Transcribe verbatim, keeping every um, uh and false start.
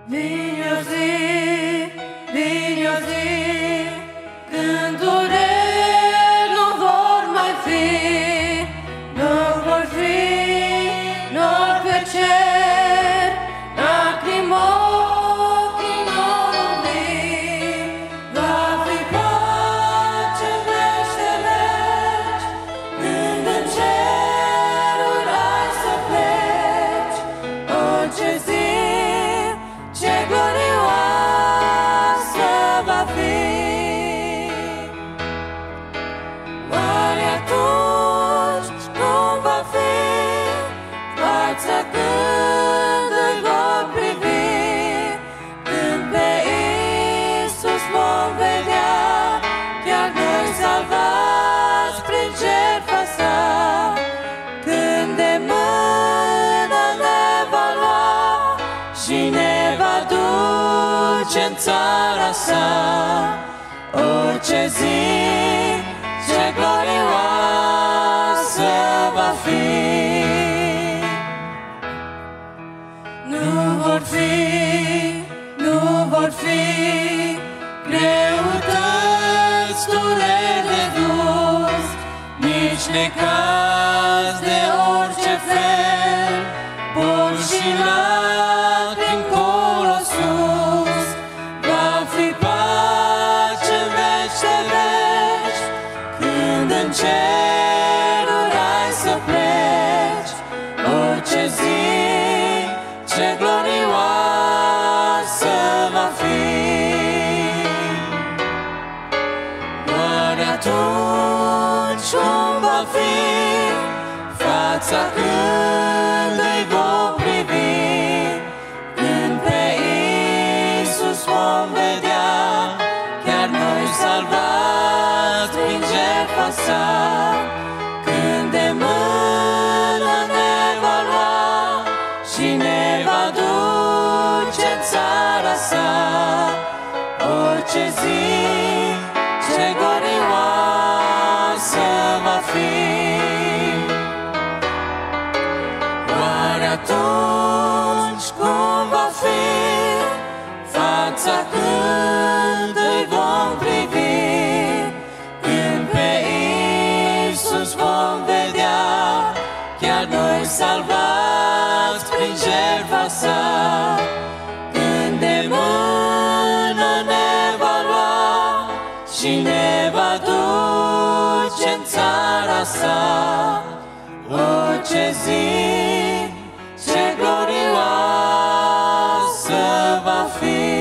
Vine o zi, vine o zi, când dureri nu vor mai fi, nu vor fi nori pe cer, lacrimi ochii nu umbi, va fi pace veci de veci, când în ceruri ai să pleci, orice zi ce glorioasă va fi. Oare atunci cum va fi fața când îl vom privi, când pe Iisus vom vedea, chiar noi salvați prin jertfa sa, când de mână ne va lua și ne va duce în țara sa. Orice zi ce glorioasă va fi. Nu vor fi, nu vor fi greutăți, dureri de dus, nici necaz de orice fel, boli și lacrimi colo sus. Va fi pace în veci de veci, când în ceruri ai să pleci. Orice zi ce glorioasă va fi. Oare atunci cum va fi fața când îi vom privi, când pe Iisus vom vedea, chiar noi salvați prin jertfa sa, când de mână ne va lua și ne va duce în țara sa. Orice zi ce glorioasă va fi. Oare atunci cum va fi fața când îi vom privi, când pe Iisus vom vedea, chiar noi salvați prin jertfa sa, când de mână ne va lua și ne va duce în țara sa. Orice zi ce glorioasă va fi.